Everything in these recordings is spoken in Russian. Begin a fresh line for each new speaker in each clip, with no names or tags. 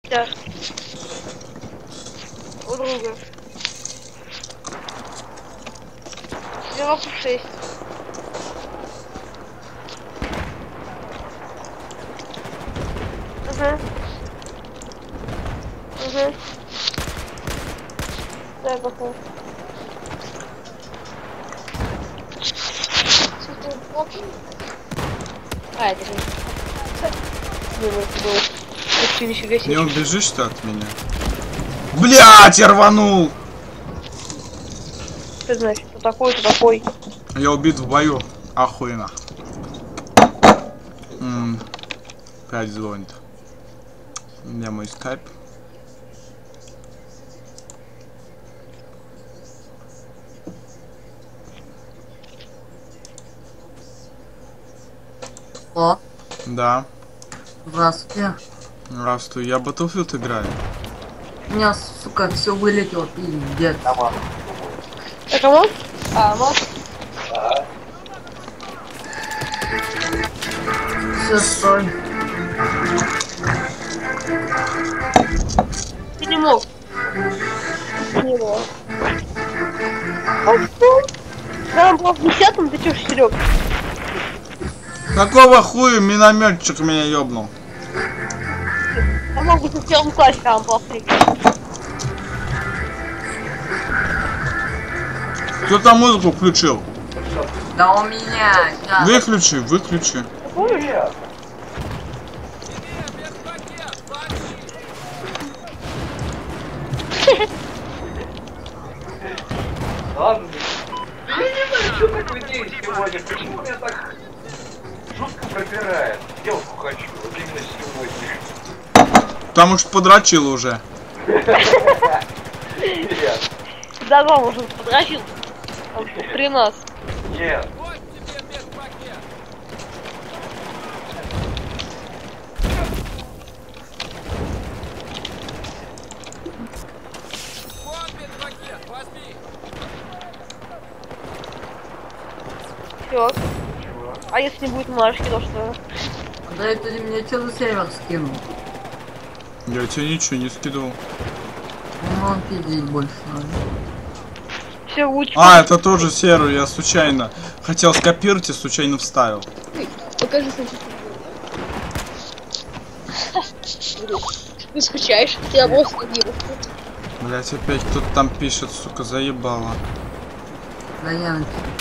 Да. У друга. 96. Ага. Ага. Да, пока. А, это же.
Не убежишь ты от меня? Блять, я рванул!
Что значит? Кто такой, кто такой?
Я убит в бою. Охуенно. 5 звонит. Где мой скайп?
О,
Да.
здравствуйте.
Здравствуй, я Battlefield играю.
У меня, сука, все вылетело, пиздец.
Это кому? А, вот.
Все, стой.
Ты не мог. Не мог. А что? Да, он был в 10-м, ты чё, Серёг?
Какого хуя минометчик меня ёбнул?
Я мог быть в 1 классе, а он был в 3.
Кто там музыку включил?
Да у меня, да.
Выключи, выключи.
Помнишь?
Ладно. Я не знаю, что такое день сегодня. Почему меня так жутко пробирает? Девушку хочу, вот именно сегодня.
Потому что подрочил уже.
Нет.
Да, вам уже подрочил. При нас.
Нет.
Всё. А если не будет Машки, то что?
Да это ты мне что за сервер скинул?
Я тебе ничего не скидывал.
Ну, он пиздить больше надо.
Все лучше.
А, это тоже сервер, я случайно хотел скопировать и случайно вставил.
Покажи сначала. Ты скучаешь? Я просто вижу.
Блять, опять кто-то там пишет, сука, заебало.
Да я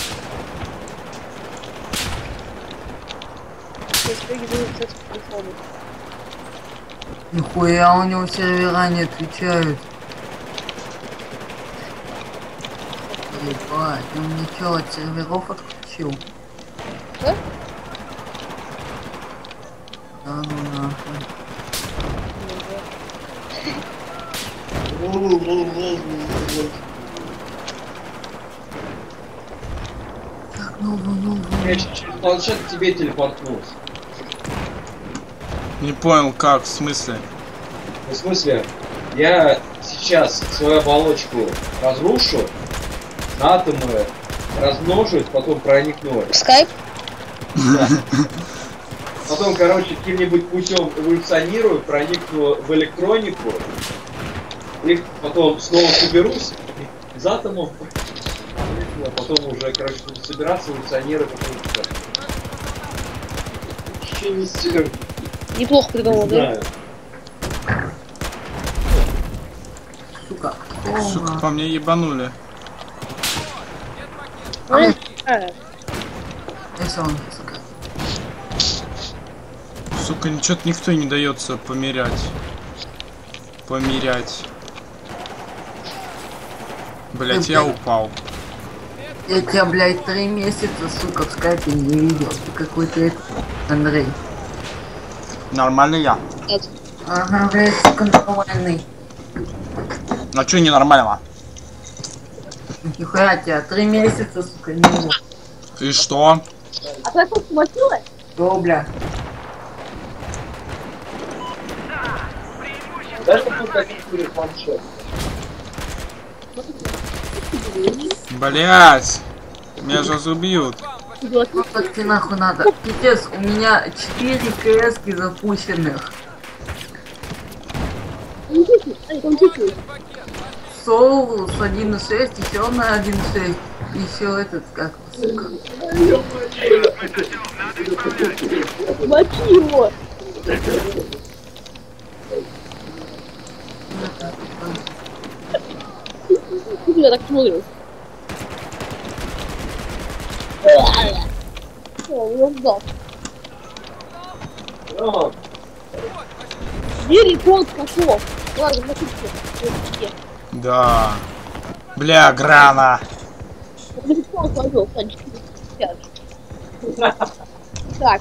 нихуя у него сервера не отвечают. Ебать, он мне чё, от серверов отключил?
Да?
Да ну нахуй. Так, ну.
Я через планшет к тебе телепортнулся.
Не понял, как, в смысле?
В смысле, я сейчас свою оболочку разрушу, на атомы размножусь, потом проникну.
Скайп?
Да. Потом, короче, каким-нибудь путем эволюционирую, проникну в электронику, и потом снова соберусь из атомов, а потом уже, короче, буду собираться, эволюционировать, потом еще не сильно.
Неплохо придумал, да?
Знаю.
Сука.
Сука, по мне ебанули.
Если он, сука.
Сука, ничего никто не дается померять. Блять, я упал.
Я тебя, блядь, 3 месяца, сука, в скайпе не видел. Ты какой-то Андрей.
Нормально я.
Нет.
Ага, блядь, сука, нормальный.
А чё ненормально?
Нихуя тебя, 3 месяца, сука, не было.
И что?
А ты что, смотрела?
Что, бля?
Даже тут какие-то планшет.
Блять! Меня же убьют.
Ну так ты нахуй надо. Пиздец, у меня 4 КСки запущенных. Соус 1.6, еще на 1.6. Еще этот, как, сука.
Мочи его! Я так смотрю. О, я сдал. Бери кот пошел. Ладно, накидки.
Да. Бля, грана.
Так.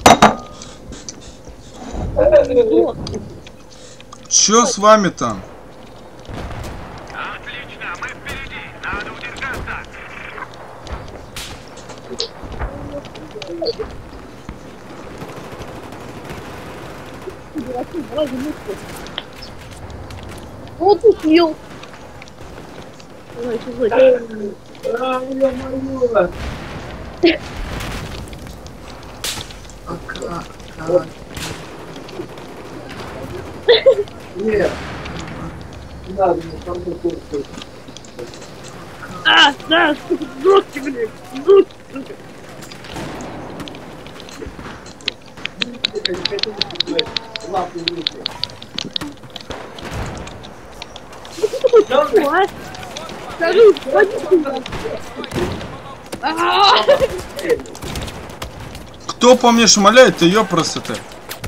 Чё с вами там?
Отлично, мы впереди. Надо удержаться.
Вот тут съел. Ой,
Нет. Не надо, не там такой.
да, жёстко, блядь, жёстко. Скажи,
Кто по мне шмаляет, ты ёпросто-то?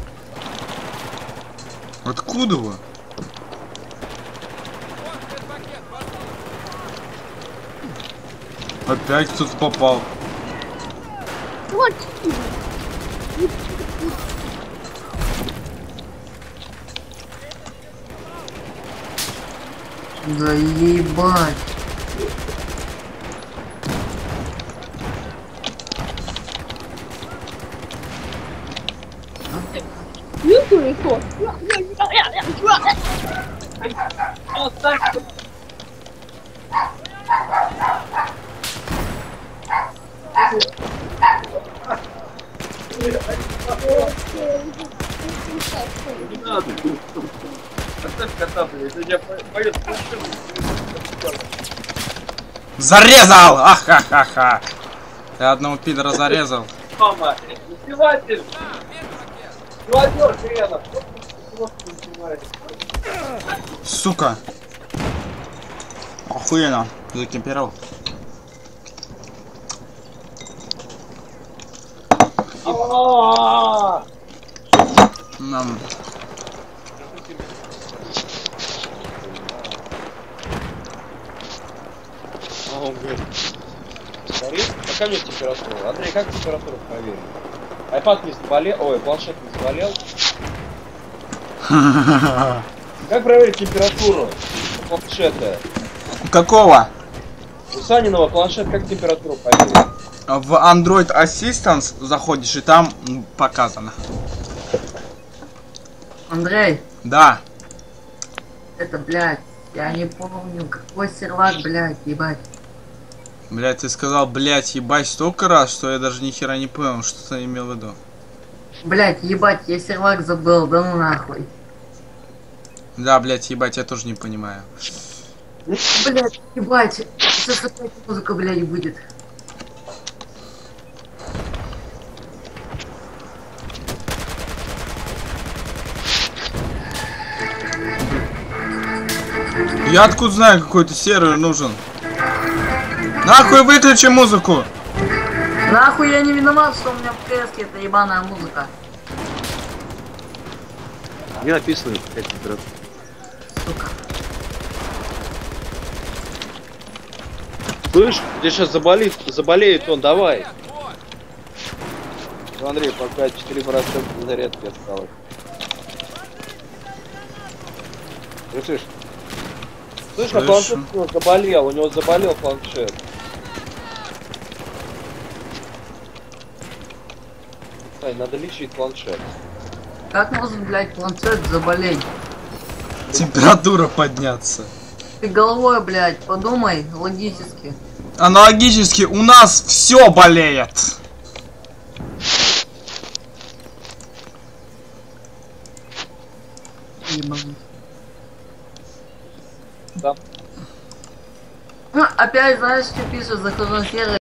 Откуда вы? Опять кто-то попал.
Да ебать.
Не надо. Оставь кота, блядь, это я пойдет.
Зарезал! Ахахаха! Я одного пидора зарезал.
Мама, издеватель! Молодежь, хренов!
Сука! Охуенно! Закемпировал. Нам.
А он говорит, смотри, какая у меня температура? Андрей, как температуру проверить? Айпад не заболел, ой, планшет не заболел. Как проверить температуру планшета?
Какого?
У Саниного планшет как температуру проверить?
В Android Assistance заходишь и там показано.
Андрей,
Да.
это, блядь, я не помню, какой сервак, блядь, ебать.
Блять, ты сказал, блять, ебать столько раз, что я даже ни хера не понял, что ты имел в виду.
Блядь, ебать, я сервак забыл, да ну нахуй.
Да, блять, ебать, я тоже не понимаю.
Блядь, ебать, сейчас опять музыка, блядь, будет.
Я откуда знаю, какой-то сервер нужен? Нахуй выключи музыку!
Нахуй я не виноват, что у меня в КСке эта ебаная музыка.
Не написано, какая температура.
Сука.
Слышь, где сейчас заболеет он, давай. Ну, Андрей, пока 4% зарядки осталось. Слышишь? Слышь, а планшет у него заболел планшет. Сань, надо лечить планшет.
Как может, блядь, планшет заболеть?
Температура подняться.
Ты головой, блядь, подумай логически.
Аналогически у нас все болеет.
Ну, опять знаешь, что пишет, захожу на сервер.